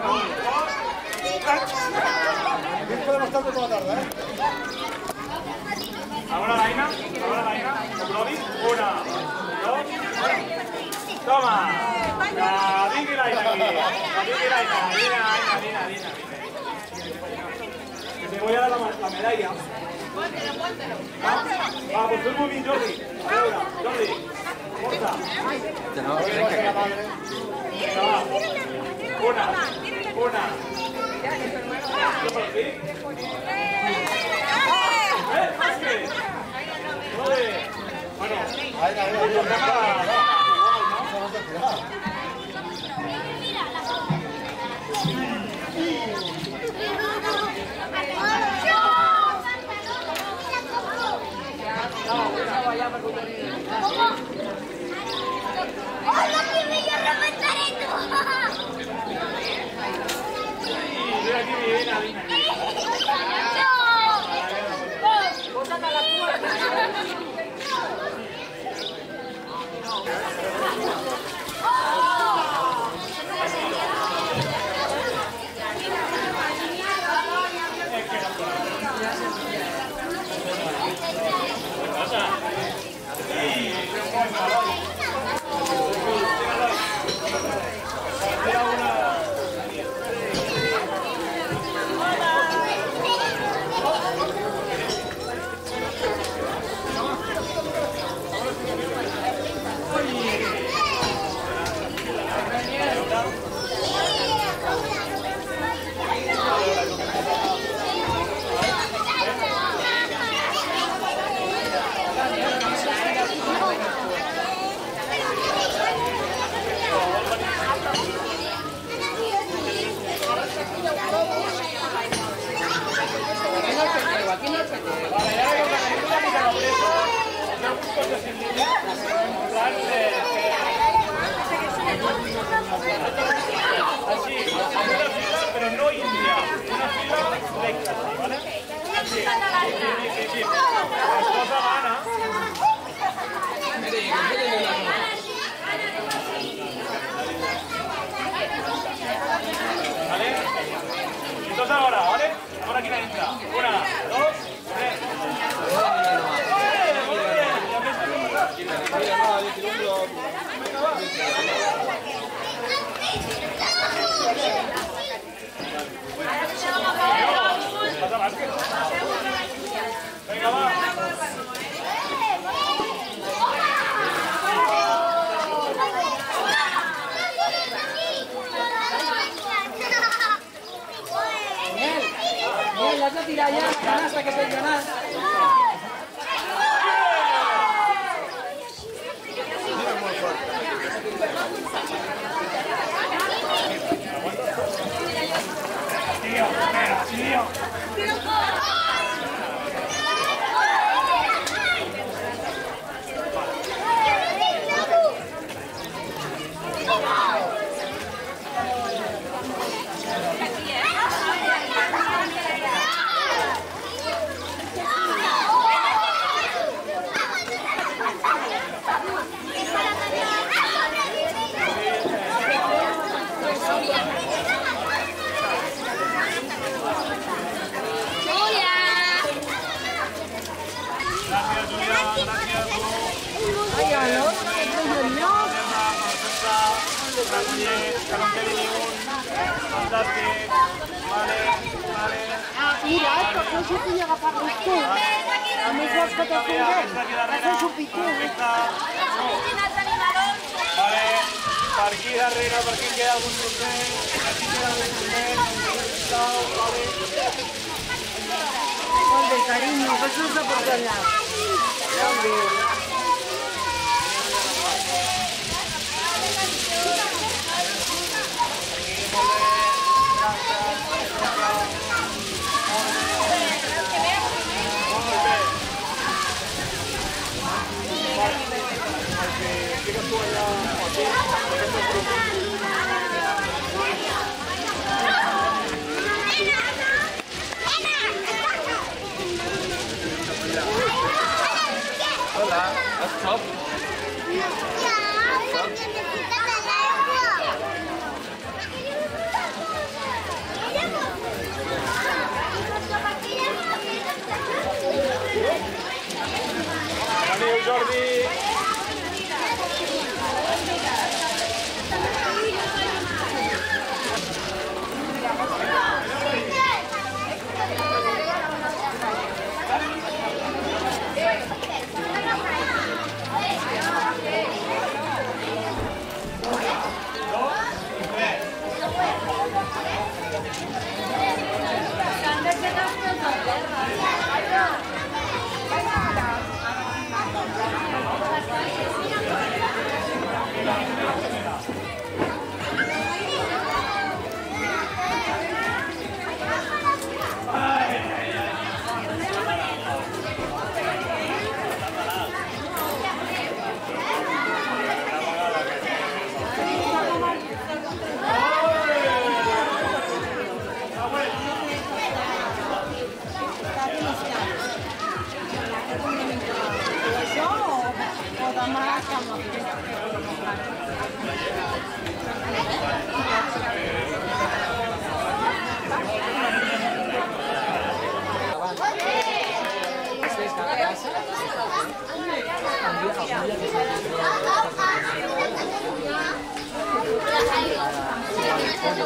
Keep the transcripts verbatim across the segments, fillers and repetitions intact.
Aquí podemos estar toda la tarde, ¿eh? Ahora la Aina, ahora la Aina, Lovi, una, dos, toma. La Vicky la Aina aquí, la Vicky la Aina, Dina, Aina, Dina, Dina. Te voy a dar la, la medalla. Póntelo, póntelo. Va, pues tú muy bien, Jordi. Ahora, Jordi, porta. No, tienes que acabar. Una, una. ¿Yo por aquí? ¿Eh? ¿Más que? Joder. Bueno, Ahí, ahí, ahí. ¡Hola, que me voy a reventar esto! mira aquí, Dina, Dina. Así, una fila, pero no india, una fila recta, ¿vale? Así, sí, sí, sí. La cosa gana. ¿Vale? Entonces ahora, ¿vale? Ahora aquí la entra. Una, dos, tres. Venga, va. Bien, la has de tirar ya la canasta que te llenas. Tío, espera, tío. Gracias, Julia. Gracias. Ay, aló, qué bello. Vale, vale. Mira, esto no se te llega para esto. A mí es que te fijas. Eso es un piqué. Vale, per aquí darrere, per aquí queda algun trosset, per aquí queda algun trosset, vale. Hombre, cariño, que eso es de por todos lados. Hola.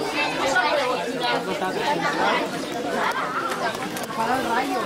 Para el rayo.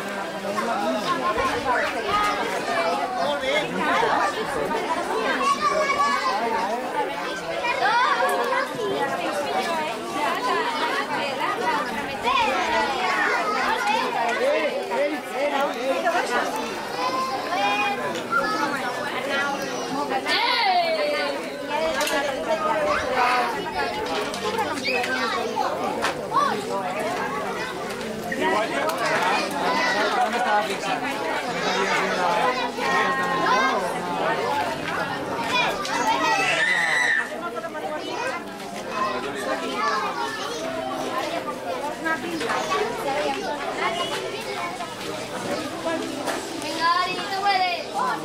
Venga, Ari, tú puedes.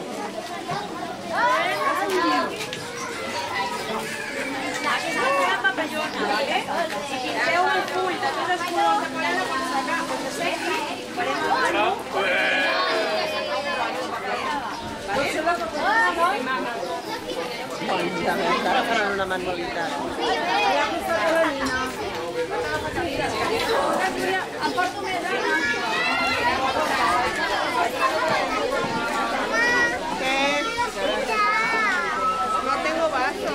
Encara faran una manualitat. No tengo vaso.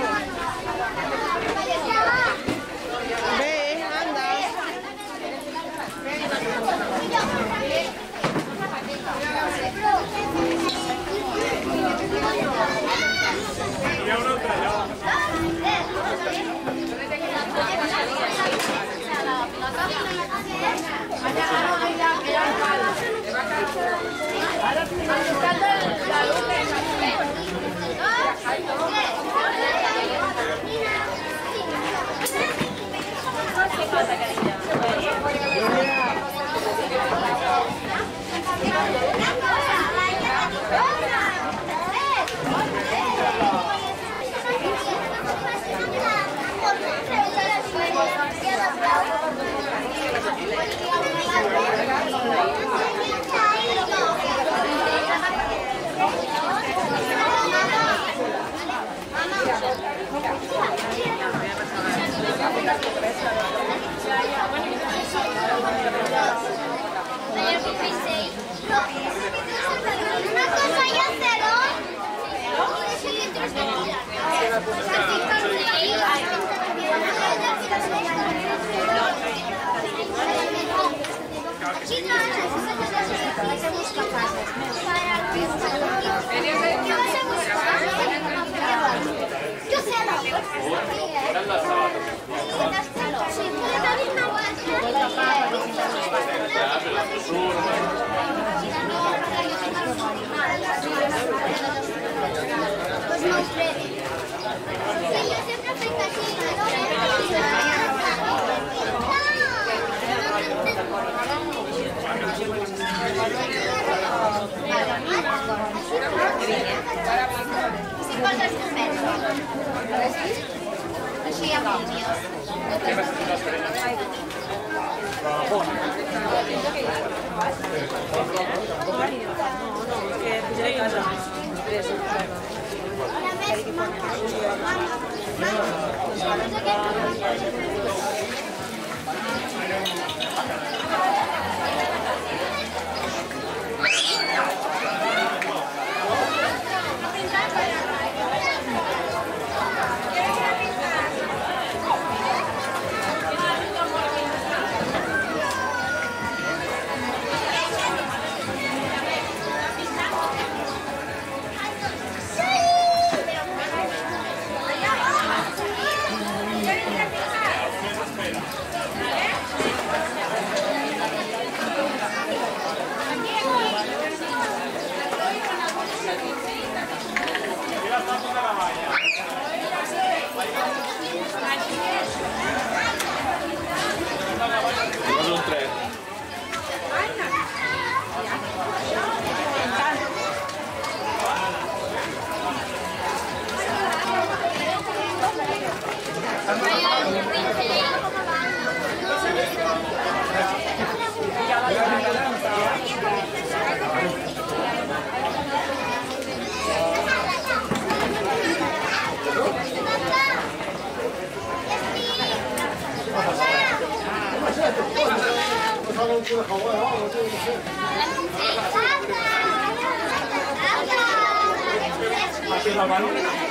Ve, anda. Hi ha una altra allò. Una cosa y hacerlo. Pues no creo. Sí, yo siempre fui Així amb línies. sabe un kilo de jabón o algo, no sé. Así es la mano.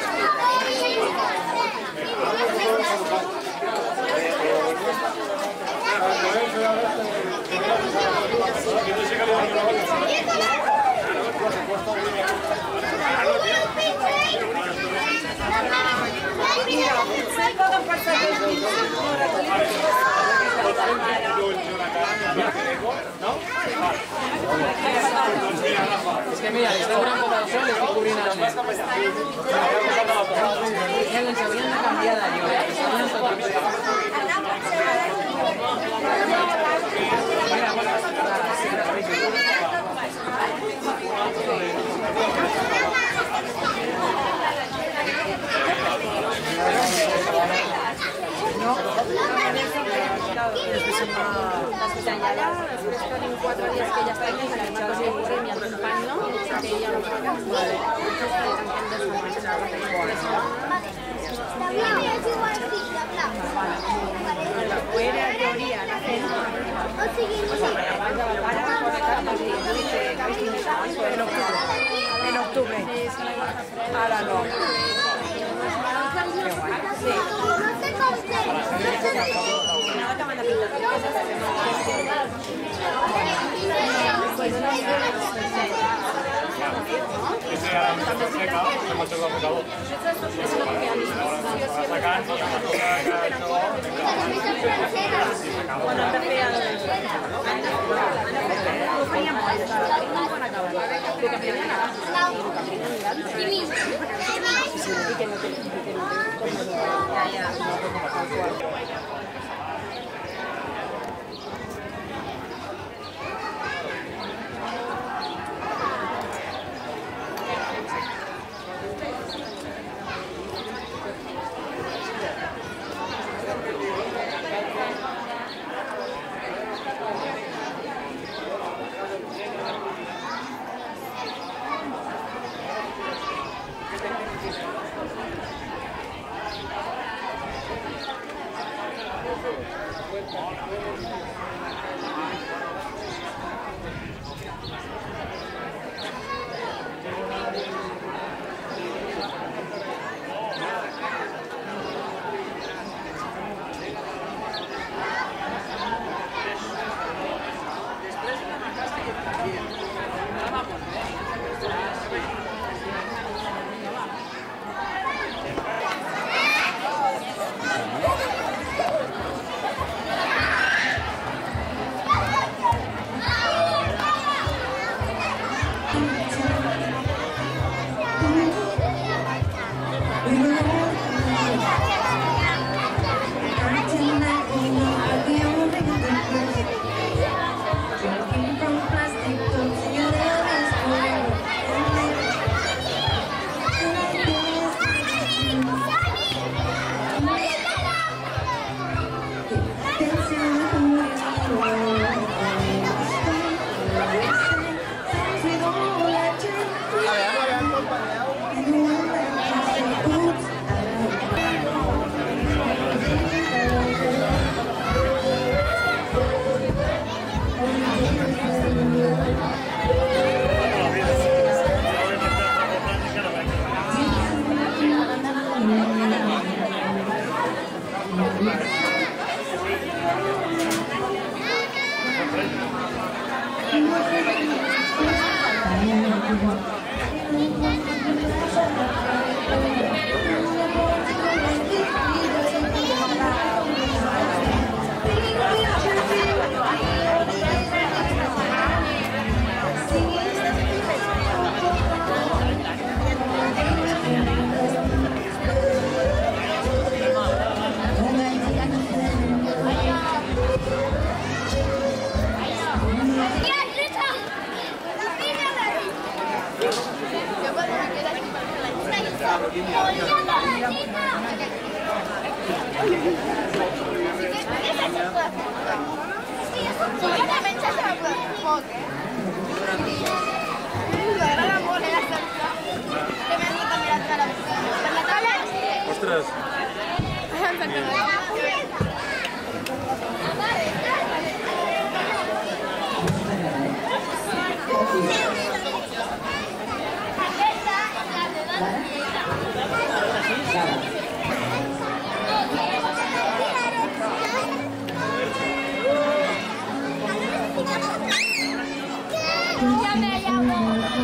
Es que mira, le está durando el sol, le estoy cubriendo la mesa. Ya les habrían cambiado yo, eh. Las pestañadas, después con cuatro días que ya está aquí, se las marcos y el curro y mi algún paño, que ya lo pagan. Vale. Fuera teoría, la cena. En octubre. Ahora no. Sí. Ese era el seca, hemos hecho el pecado. Sacar, Bueno, empecé a Ostres! Ya me llamo.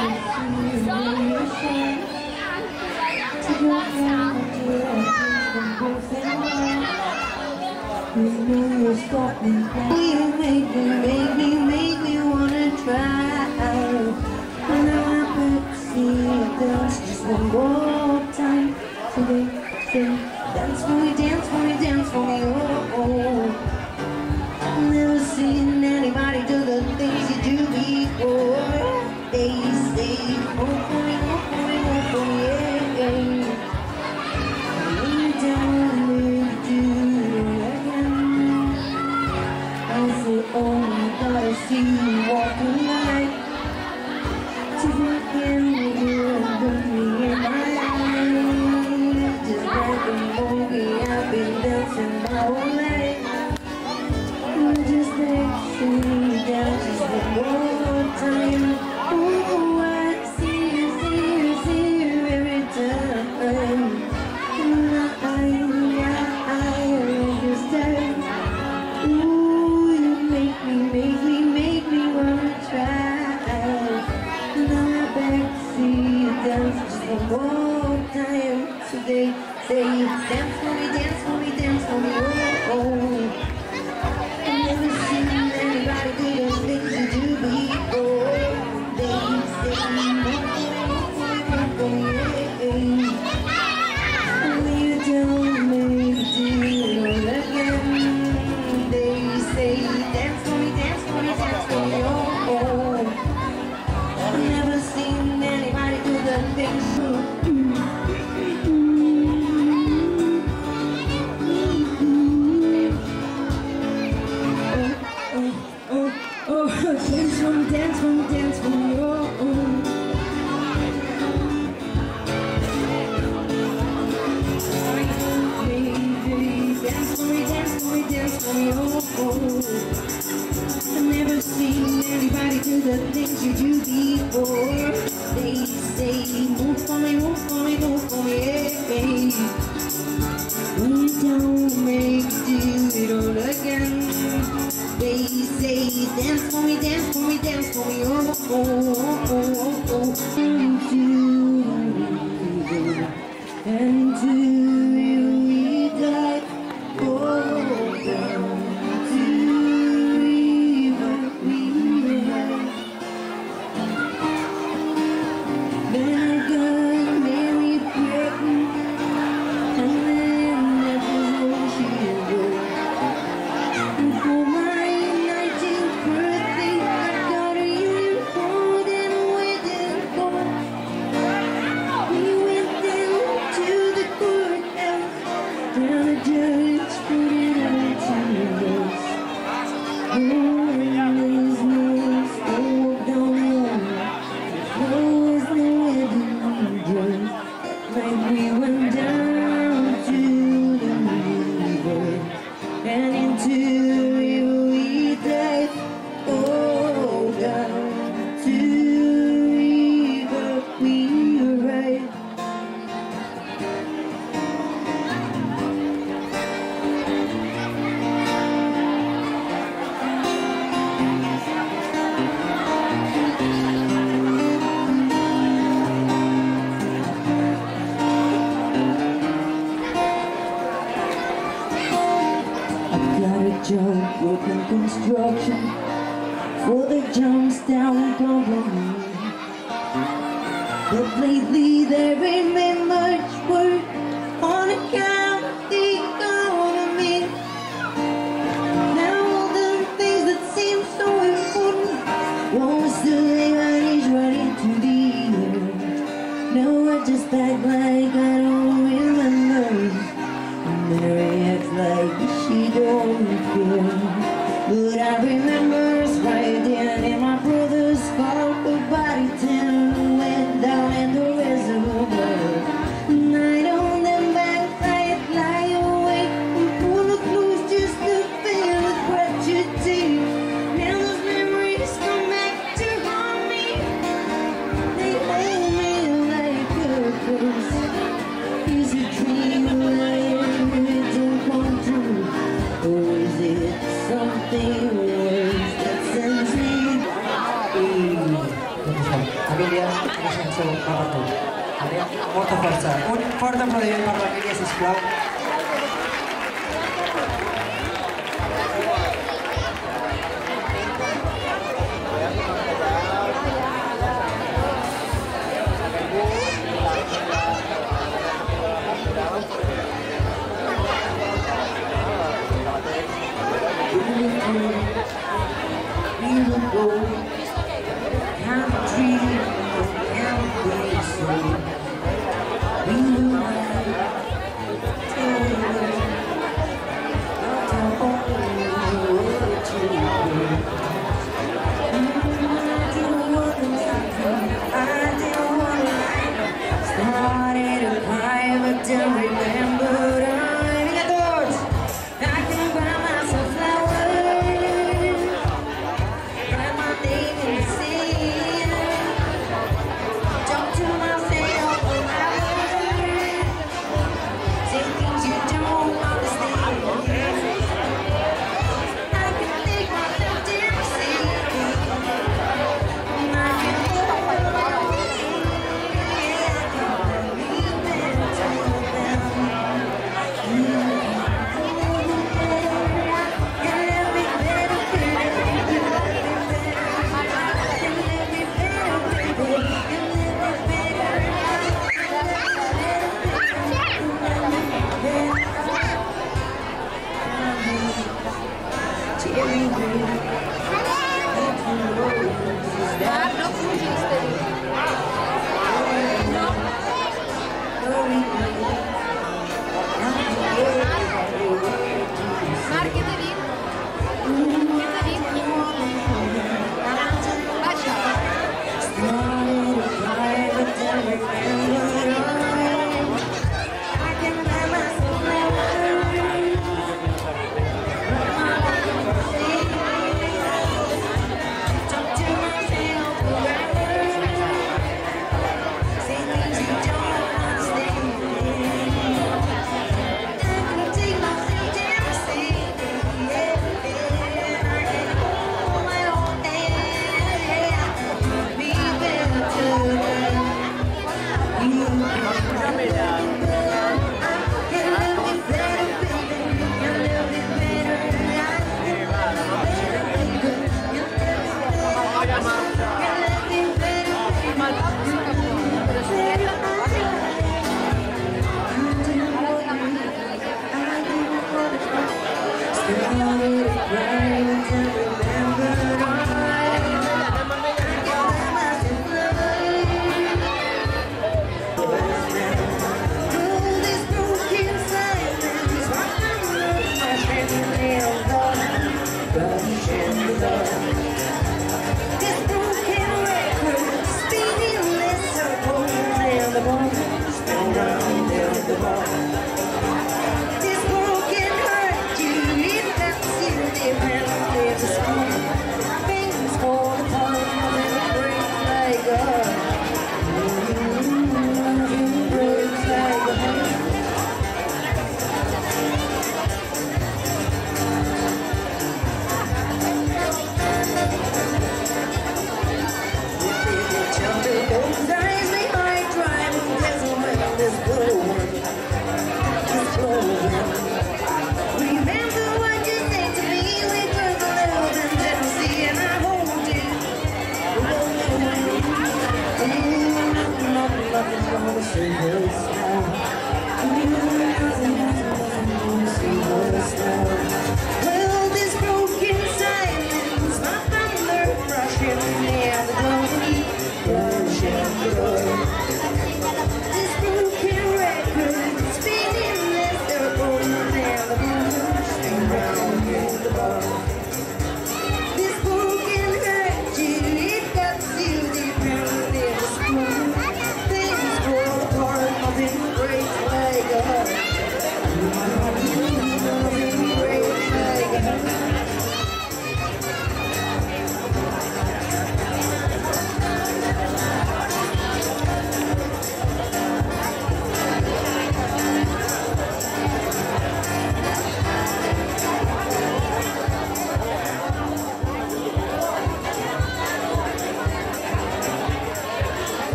You make me, make me, make me wanna try. When I could see dance just one more time. So they say, dance for me, dance for me, dance for me, oh, oh. Never seen anybody do the things you do before. They say, oh for me, oh for me, oh for me, yeah, yeah. You don't need to do it again. I say, oh, gotta see you walking the night. To begin with you and put me in my life. Just like a movie, I've been dancing my whole life. Just makes me dance just one more time. Oh, I see you, see you, see you every time. I, I, I understand. Ooh, you make me, make me, make me wanna try. Now I beg to see you dance just one more time. So they say, dance for me, dance for me, dance for me, oh, oh. Never seen anybody do the things you do before. They say, oh, you don't make it do it again. They say, dance for me, dance for me, dance for me, oh, oh. Never seen anybody do the things you do. Dance for me, dance for me, dance for me, oh, oh. Hey, hey, dance for me, dance for me, dance for me, oh, oh. I've never seen anybody do the things you do before. They say, move for me, move for me, move for me, hey, hey. When you don't make do it all again. They say, dance for me, dance for me, dance for me, oh, oh, oh, oh, oh. Into you we die, oh, down to river we ride. Vinegar, Mary Britain, and then that was all she wrote. For my nineteenth birthday, I got a uniform and a wedding coat. We went down to the courthouse, down the judge put it on to us. Oh, there's no smoke down there, there was no wedding dress. Like we went down to the river and into we dive, oh, down to river we ride. I've got a job working construction for the Johnstown Company. But lately there ain't been much work on account of the economy. Now all the things that seem so important, once the vanish right into the air. Now I just act like I don't remember, and Mary acts like she don't care. But I remember us riding in my brother's car, the body tin went down in the reservoir. And I don't molta força. Un fort aplaudiment per l'Emília, sisplau.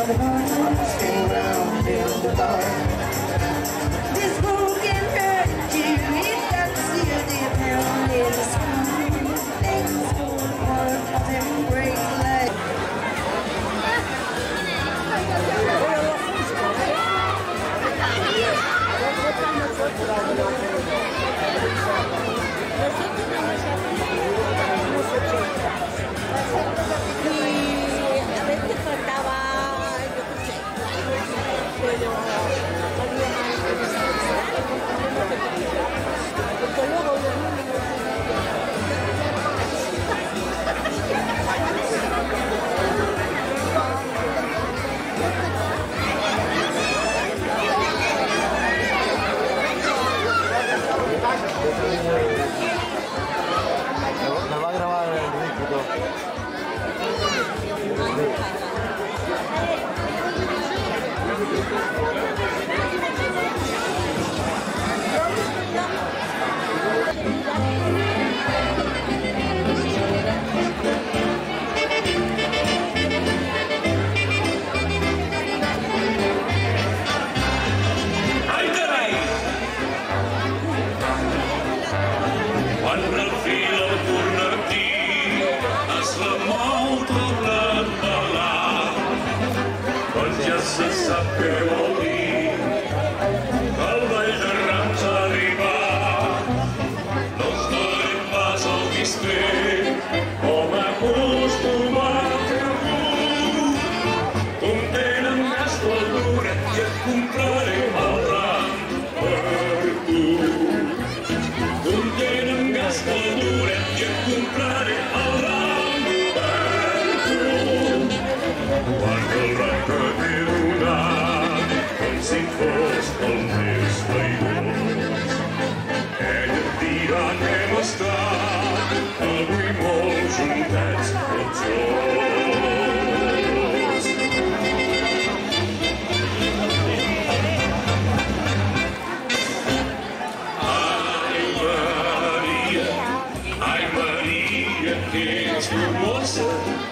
I'm gonna stay around in the dark. This fool can hurt you, he's got to see a deep hell in the school. Things going apart and break like. A veces faltaba, yo qué sé, pero había más porque luego los niños Me va a grabar el ritmo. Ai, carai! Quan el fil al cornetí es remou tornant a l'art, doncs ja se sap què vol dir que el ball de rams ha arribat. No es donem pas al discret com acostumat a fer algú. Com tenen gasta el duret i et compraré el ram per tu. Com tenen gasta el duret i et compraré el ram per tu. Guarda el ram que t'he donat com si fos el més veïnós. Ell et dirà que hem estat avui molt juntets tots dos. Ai, Maria, ai, Maria, que ets formosa.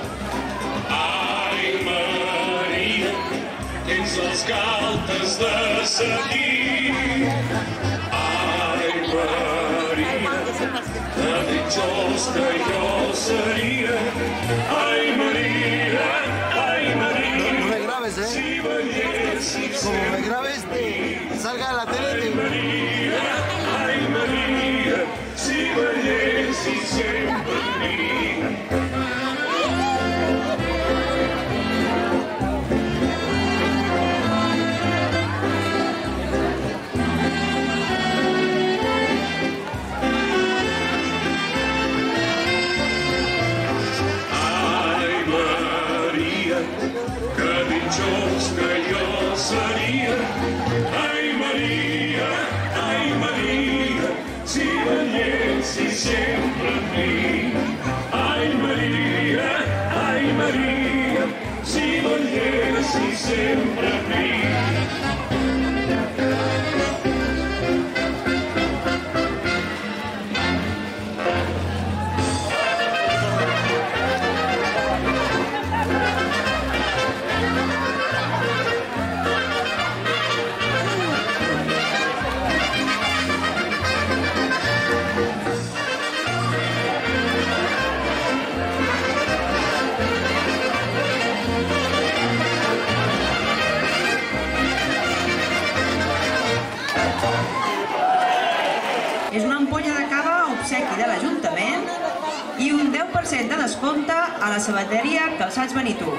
Ai, Maria, tens les galtes de seguir. Ai, Maria, que pitjors que jo seria. Ai, Maria, ai, Maria, No me grabes, ¿eh? si veiessis Como me grabes, salga a la tele. Maria, ai, Maria, si veiessis sempre amb mi. Ai, Maria, que pitjors que jo seria. Ai, Maria, ai, Maria, si veiessis sempre amb mi. Ai, Maria, ai, Maria, si veiessis sempre amb mi. És una ampolla de cava obsequi de l'Ajuntament i un deu per cent de descompte a la sabateria Calçats Benito.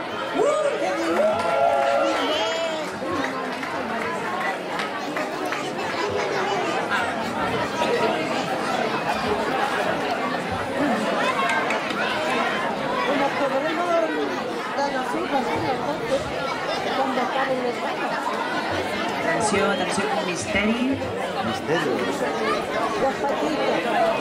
nos podremos dar las uvas cuando acaben los baños. Atenció, atenció, misteri. Misterio. Las patitas.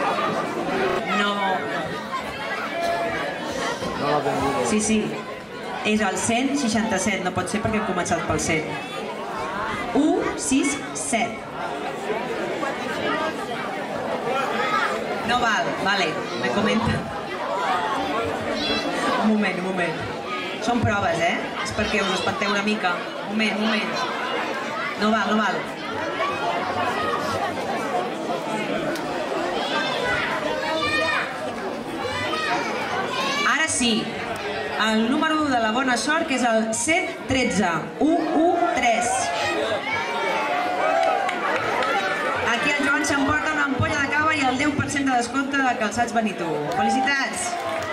No. No lo tengo. Sí, sí. és el cent seixanta-set, no pot ser perquè hem començat pel cent. u sis set. No val, vale, me comenta. Un moment, un moment. Són proves, eh? És perquè us espanteu una mica. Un moment, un moment. No val, no val. Ara sí, el número de la bona sort, que és el set tretze, u u tres. Aquí el Joan s'emporta una ampolla de cava i el deu per cent de descompte de calçats Benito. Felicitats!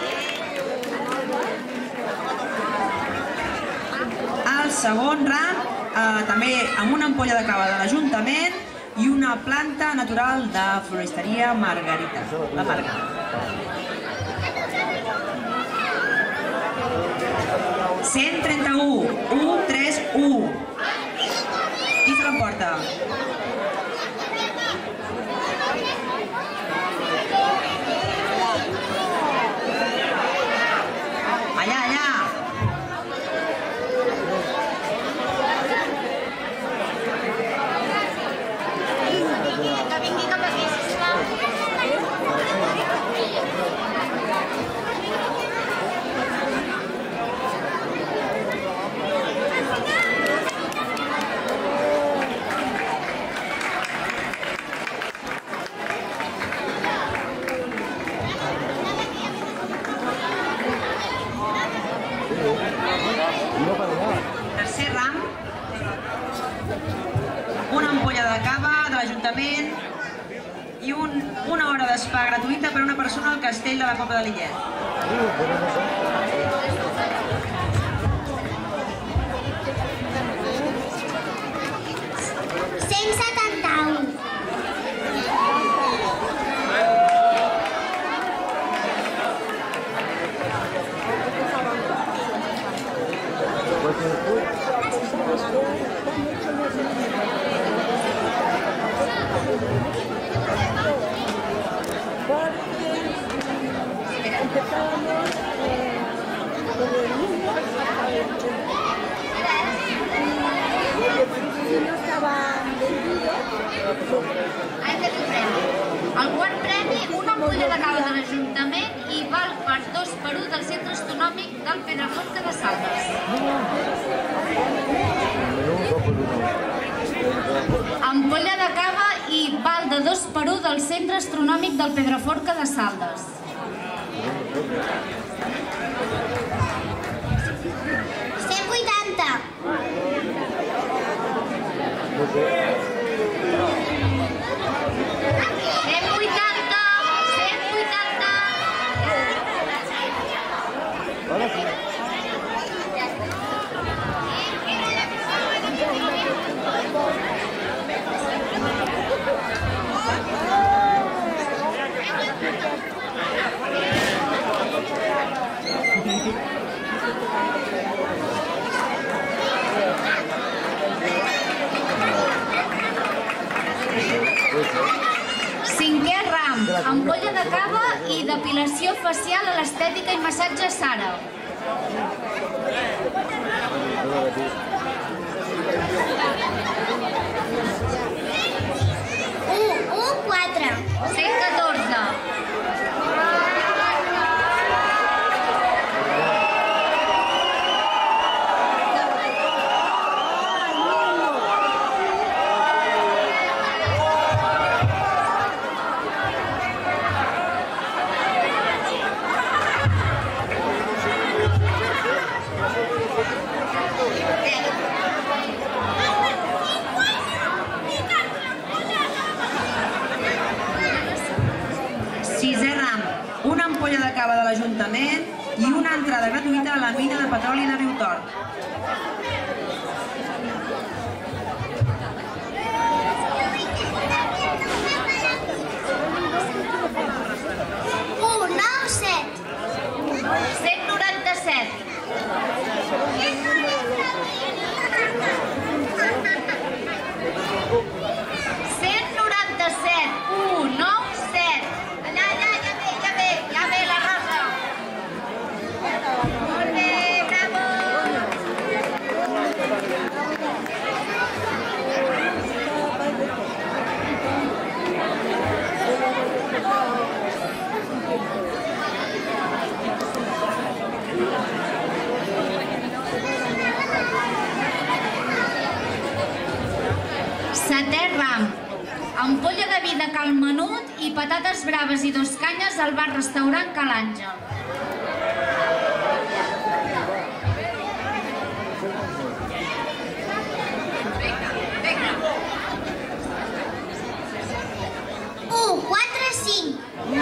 El segon rang, eh, també amb una ampolla de cava de l'Ajuntament i una planta natural de floristeria Margarita, la Marga. cent trenta-u, u tres u. Qui se l'emporta? Allà, allà. Que vingui cap aquí, sisplau. Tercer ram, una ampolla de cava de l'Ajuntament i un, una hora d'espa gratuïta per a una persona al castell de la Pobla de Lillet. cent setanta-u. Empezábamos eh, con el niño y no estaban vendidos. El quart premi, una ampolla de cava de l'Ajuntament i val per dos per un del Centre Astronòmic del Pedraforca de Saldes. Ampolla de cava i val de dos per un del Centre Astronòmic del Pedraforca de Saldes. cent vuitanta. cent vuitanta! cent vuitanta! Cinquè ram, ampolla de cava i depilació facial a l'estètica i massatge Sara. u u quatre. cent catorze. Sisè ram, una ampolla de cava de l'Ajuntament i una entrada gratuïta a la mina de petroli de Riutort. u nou set. cent noranta-set. cent noranta-set. u nou set. Allà, allà, ja ve, ja ve, ja ve la Rosa. Molt bé, bravo. ampolla de vi de Cal Menut i patates braves i dos canyes al bar-restaurant Cal Àngel. u, quatre, cinc.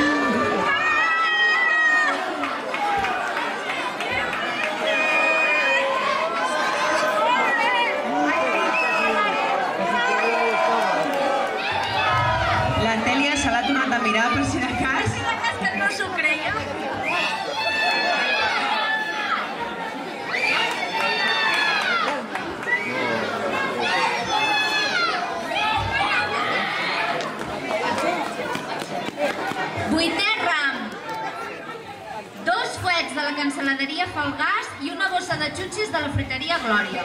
L'Antèlia se l'ha tornat a mirar per si de cas. És que no s'ho creia. Vuitè ram. Dos fuets de la cancel·laderia Falgàs i una bossa de xutxis de la fruiteria Glòria.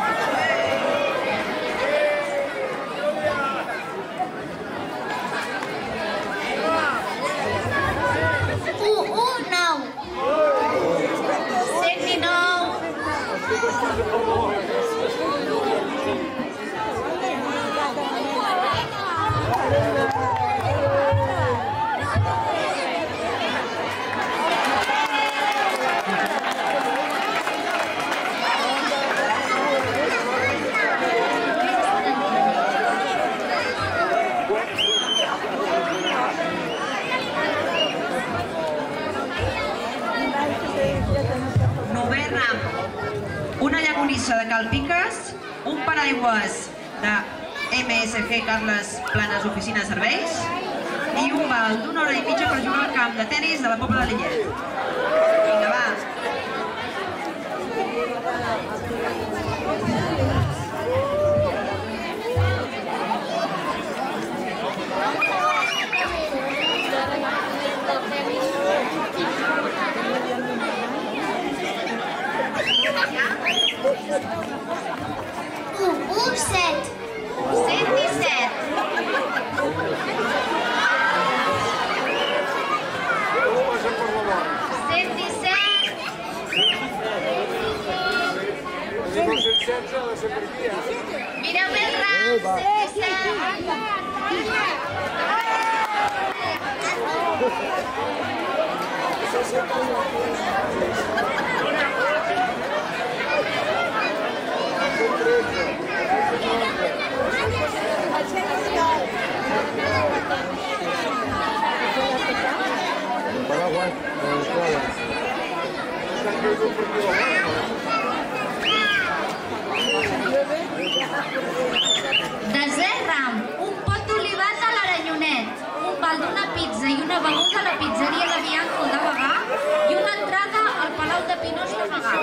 u, u, nou. cent dinou. Novè ram. Una llagonissa de Cal Piques, un paraigües de M S G Carles Planes Oficina de Serveis i un val d'una hora i mitja per jugar al camp de tenis de la Pobla de Lillet. Vinga, va. u, u, set. cent disset. cent disset. Mireu bé el ram. cent disset. Desè ram. Un pot d'olivat a l'Aranyonet, un val d'una pizza i una beguda a la pizzeria de Bianco de Bagà i una entrada al Palau de Pinós de Bagà.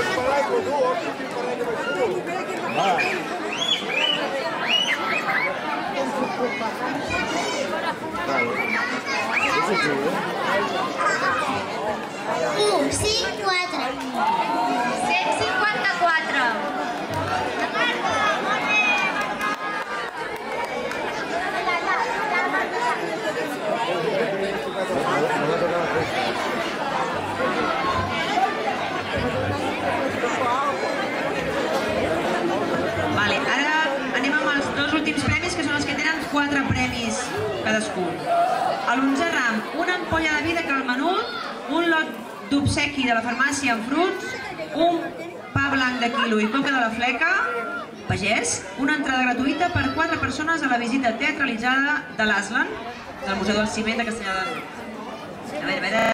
u, cinc, quatre. cent cinquanta-quatre. Vale, ara anem amb els dos últims premis, que són els que tenen quatre premis cadascú. A l'onzè ram, una ampolla de vi de Cal Menut, un lot d'obsequi de la farmàcia amb fruits, un pa blanc de quilo i coca de la fleca, pagès, una entrada gratuïta per quatre persones a la visita teatralitzada de l'Aslan, del Museu del Ciment de Castellar de n'Hug. A veure, a veure...